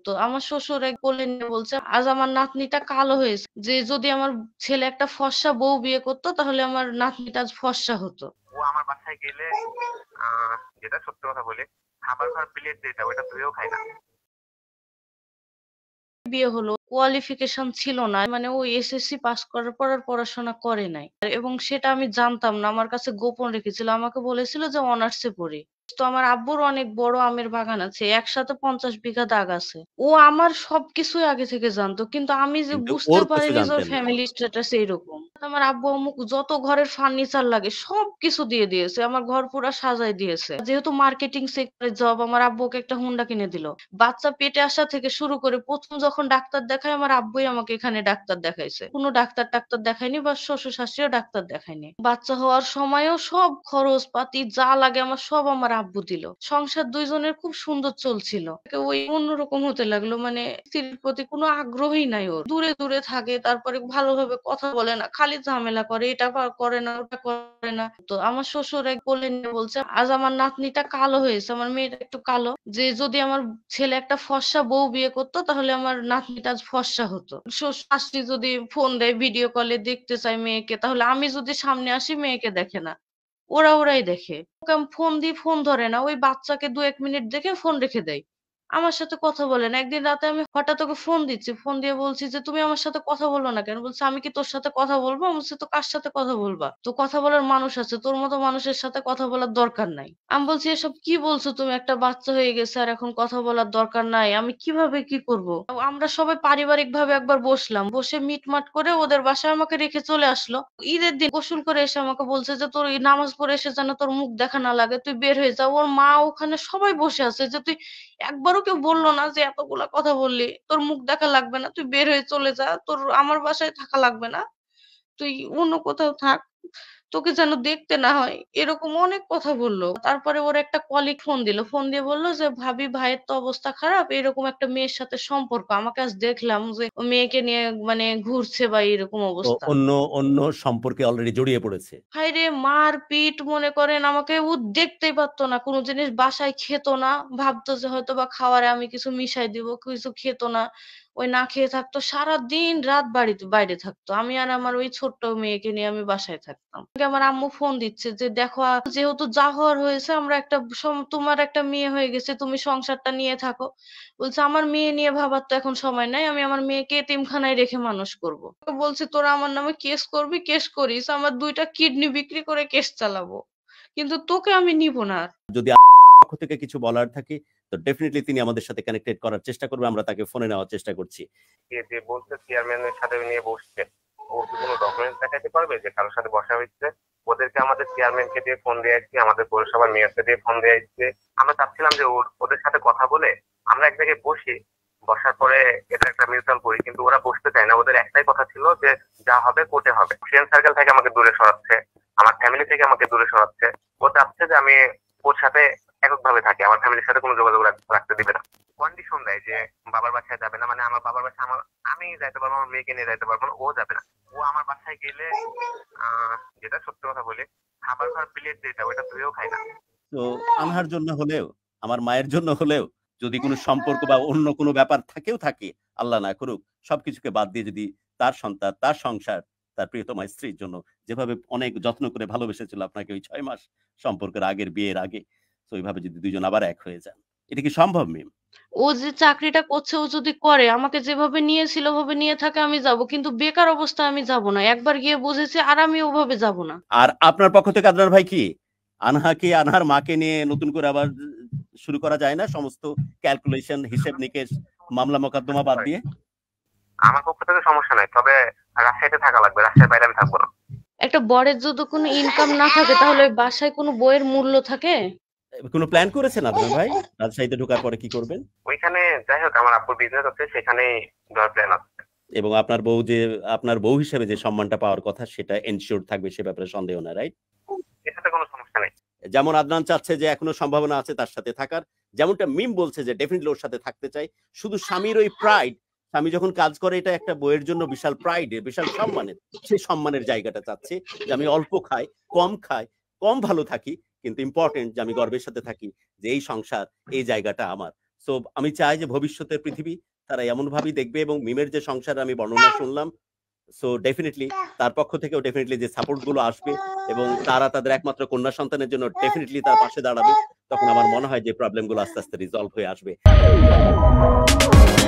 তো আমার শ্বশুর এক কোলে নিয়ে বলছে, আজ আমার নাতনিটা কালো হয়েছে, যে যদি আমার ছেলে একটা ফর্সা বউ বিয়ে করতো তাহলে আমার নাতনিটা আজ ফর্সা হতো। ও আমার বাসায় গেলে যেটা সত্যি কথা বলি, খাবার খাওয়ার প্লেট যেটা ওইটা ধুয়েও খায় না। বিয়ে হলো, কোয়ালিফিকেশন ছিল না, মানে ও এসএসসি পাস করার পর আর পড়াশোনা করে নাই, এবং সেটা আমি জানতাম না, আমার কাছে গোপন রেখেছিল। আমাকে বলেছিল যে অনার্সে পড়ি। তো আমার আব্বুর অনেক বড় আমের বাগান আছে, একসাথে 50 বিঘা দাগ আছে। ও আমার সবকিছুই আগে থেকে জানতো, কিন্তু আমি যে কিন্তু বুঝতে ওর কিছু পারিনি যে ওর জানতেন না। ফ্যামিলি স্ট্যাটাস এইরকম। আমার আব্বু আম্মু যত ঘরের ফার্নিচার লাগে সবকিছু দিয়ে দিয়েছে, আমার ঘর পুরা সাজাই দিয়েছে। যেহেতু মার্কেটিং সেক্টরে জব, আমার আব্বুকে একটা হুন্ডা কিনে দিল। বাচ্চা পেটে আসা থেকে শুরু করে প্রথম যখন ডাক্তার দেখায়, আমার আব্বুই আমাকে এখানে ডাক্তার দেখাইছে। কোনো ডাক্তার টাক্তার দেখায়নি, বা শ্বশুর শাশুড়িও ডাক্তার দেখায়নি। বাচ্চা হওয়ার সময়ও সব খরচ পাতি যা লাগে আমার সব আমার আব্বু দিল। সংসার দুইজনের খুব সুন্দর চলছিল। ওই অন্যরকম হতে লাগলো, মানে স্ত্রীর প্রতি কোনো আগ্রহই নাই ওর। দূরে দূরে থাকে, তারপরে ভালোভাবে কথা বলে না, খালি ঝামেলা করে, এটা করে না ওটা করে না। তো আমার শ্বশুর এক কোলে নিয়ে বলছে, আজ আমার নাতনিটা কালো হয়েছে, আমার মেয়েটা একটু কালো, যে যদি আমার ছেলে একটা ফর্সা বউ বিয়ে করতো তাহলে আমার নাতনিটা আজ ফর্সা হতো। শাশুড়ি যদি ফোন দেয়, ভিডিও কলে দেখতে চায় মেয়েকে, তাহলে আমি যদি সামনে আসি মেয়েকে দেখে না, ওরাই দেখে। ওকে আমি ফোন দিই, ফোন ধরে না, ওই বাচ্চাকে 2-1 মিনিট দেখে ফোন রেখে দেয়, আমার সাথে কথা বলে না। একদিন রাতে আমি হঠাৎ ওকে ফোন দিচ্ছি, ফোন দিয়ে বলছি যে তুমি আমার সাথে কথা বলো না কেন? বলছে, আমি কি তোর সাথে কথা বলবো? আমি বলছি, তো কার সাথে কথা বলবা? তো কথা বলার মানুষ আছে, তোর মতো মানুষের সাথে কথা বলার দরকার নাই। আমি বলছি, এসব কি বলছো তুমি? একটা বাচ্চা হয়ে গেছে আর এখন কথা বলার দরকার নাই, আমি কিভাবে কি করব? আমরা সবাই পারিবারিক ভাবে একবার বসলাম, বসে মিটমাট করে ওদের বাসায় আমাকে রেখে চলে আসলো। ঈদের দিন গোসল করে এসে আমাকে বলছে যে তোর এই নামাজ পড়ে এসে যেন তোর মুখ দেখা না লাগে, তুই বের হয়ে যা। ওর মা ওখানে সবাই বসে আছে, যে তুই একবারও কেউ বললো না যে এতগুলা কথা বললি, তোর মুখ দেখা লাগবে না, তুই বের হয়ে চলে যা, তোর আমার বাসায় থাকা লাগবে না, তুই অন্য কোথাও থাক, তোকে যেন দেখতে না হয়, এরকম অনেক কথা বললো। তারপরে ওর একটা কলিগ ফোন দিল, ফোন দিয়ে বললো যে ভাবি, ভাইয়ের তো অবস্থা খারাপ, এরকম একটা মেয়ের সাথে সম্পর্ক। আমাকে আজ দেখলাম যে ও মেয়েকে নিয়ে মানে ঘুরছে, বা এরকম তো অবস্থা। অন্য অন্য সম্পর্কে অলরেডি জড়িয়ে পড়েছে। হায়রে মারপিট, মনে করেন আমাকে ও দেখতেই পারতো না, কোনো জিনিস বাসায় খেত না, ভাবতো যে হয়তো বা খাবারে আমি কিছু মিশাই দিব, কিছু খেত না, ওই না খেয়ে থাকতো, সারা দিন রাত বাড়িতে বাইরে থাকতো। আমি আর আমার ওই ছোট্ট মেয়েকে নিয়ে আমি বাসায় থাকতাম। আমাকে আমার আম্মু ফোন দিচ্ছে যে দেখো, যেহেতু যা হওয়ার হয়েছে, আমরা একটা তোমার একটা মেয়ে হয়ে গেছে, তুমি সংসারটা নিয়ে থাকো। বলছে, আমার মেয়ে নিয়ে ভাবার তো এখন সময় নাই, আমি আমার মেয়েকে এতিমখানায় রেখে মানুষ করব। বলছে, তোরা আমার নামে কেস করবি, কেস করিস, আমার 2টা কিডনি বিক্রি করে কেস চালাবো, কিন্তু তোকে আমি নিব না। যদি পক্ষ থেকে কিছু বলার থাকে তো ডেফিনেটলি তিনি আমাদের সাথে কানেক্টেড করার চেষ্টা করবে, আমরা তাকে ফোনে নেওয়ার চেষ্টা করছি। যে বলছে চেয়ারম্যানের সাথে নিয়ে বসছে, ও কি কোনো ডকুমেন্টস দেখাতে পারবে যে কারোর সাথে বসা হয়েছে? ওদেরকে আমাদের চেয়ারম্যানকে দিয়ে ফোন দিয়ে আসছি, আমাদের পৌরসভার মেয়রকে দিয়ে ফোন দিয়ে আসছে। আমরা চাচ্ছিলাম যে ওদের সাথে কথা বলে আমরা এক জায়গায় বসি, বসার পরে এটা একটা মিউচুয়াল করি, কিন্তু ওরা বসতে চায় না। ওদের একটাই কথা ছিল যে যা হবে কোর্টে হবে। ফ্রেন্ড সার্কেল থেকে আমাকে দূরে সরাচ্ছে, আমার ফ্যামিলি থেকে আমাকে দূরে সরাচ্ছে। ও চাচ্ছে যে আমি ওর সাথে এককভাবে থাকি, আমার ফ্যামিলির সাথে কোনো যোগাযোগ রাখতে দিবে না। কন্ডিশন দেয় যে বাবার বাসায় যাবে না, মানে আমার বাবার বাসায় আমি যাইতে পারবো, আমার মেয়েকে নিয়ে যাইতে পারবো না, ও যাবে না। ও আমার বাসায় গেলে যেটা সত্যি কথা বলি, খাবার খাওয়ার প্লেট যেটা ওইটা ধুয়েও খায় না। তো আনহার জন্য হলেও, আমার মায়ের জন্য হলেও, যদি কোনো সম্পর্ক বা অন্য কোনো ব্যাপার থাকেও থাকে, আল্লাহ না করুক, সবকিছুকে বাদ দিয়ে যদি তার সন্তান, তার সংসার, তার প্রিয়তমা স্ত্রীর জন্য যেভাবে অনেক যত্ন করে ভালোবেসেছিল আপনাকে ওই 6 মাস সম্পর্কের আগের, বিয়ের আগে, তো ওইভাবে যদি দুইজন আবার এক হয়ে যান, এটা কি সম্ভব মিম? ও যে চাকরিটা করছে, ও যদি করে, আমাকে যেভাবে নিয়েছিল ওভাবে নিয়ে থাকে, আমি যাব, কিন্তু বেকার অবস্থায় আমি যাব না। একবার গিয়ে বুঝেছি, আর আমি ওভাবে যাব না। আর আপনার পক্ষ থেকে আদনান ভাই কি আনহাকে, আনহার মাকে নিয়ে নতুন করে আবার শুরু করা যায় না সমস্ত ক্যালকুলেশন, হিসেব নিকেশ, মামলা মোকদ্দমা বাদ দিয়ে? আমার পক্ষ থেকে সমস্যা নাই, তবে রাজশাহীতে থাকা লাগবে, রাজশাহীর বাইরে আমি থাকবো না। একটা বরের যদি কোনো ইনকাম না থাকে, তাহলে ওই বাসায় কোনো বইয়ের মূল্য থাকে? কোনো প্ল্যান করেছেন আদনান ভাই রাজশাহীতে ঢোকার পরে কি করবেন? ওইখানে যাই হোক আমার আব্বুর বিজনেস আছে, সেখানেই যাওয়ার প্ল্যান আছে। এবং আপনার বউ যে, আপনার বউ হিসেবে যে সম্মানটা পাওয়ার কথা সেটা এনশিওর থাকবে, সে ব্যাপারে সন্দেহ না, রাইট? এটাতে কোনো সমস্যা নেই। যেমন আদনান চাচ্ছে যে এখনো সম্ভাবনা আছে তার সাথে থাকার, যেমনটা মিম বলছে যে ডেফিনেটলি ওর সাথে থাকতে চাই। শুধু স্বামীর ওই প্রাইড, স্বামী যখন কাজ করে এটা একটা বইয়ের জন্য বিশাল প্রাইডের, বিশাল সম্মানের, সেই সম্মানের জায়গাটা চাচ্ছে যে আমি অল্প খাই, কম ভালো থাকি, কিন্তু ইম্পর্টেন্ট যে আমি গর্বের সাথে থাকি, যে এই সংসার, এই জায়গাটা আমার। সো আমি চাই যে ভবিষ্যতের পৃথিবী তারা এমনভাবেই দেখবে এবং মিমের যে সংসার আমি বর্ণনা শুনলাম, সো ডেফিনিটলি তার পক্ষ থেকেও ডেফিনিটলি যে সাপোর্ট গুলো আসবে এবং তারা তাদের একমাত্র কন্যা সন্তানের জন্য ডেফিনিটলি তার পাশে দাঁড়াবে, তখন আমার মনে হয় যে প্রবলেম গুলো আস্তে আস্তে রিজলভ হয়ে আসবে।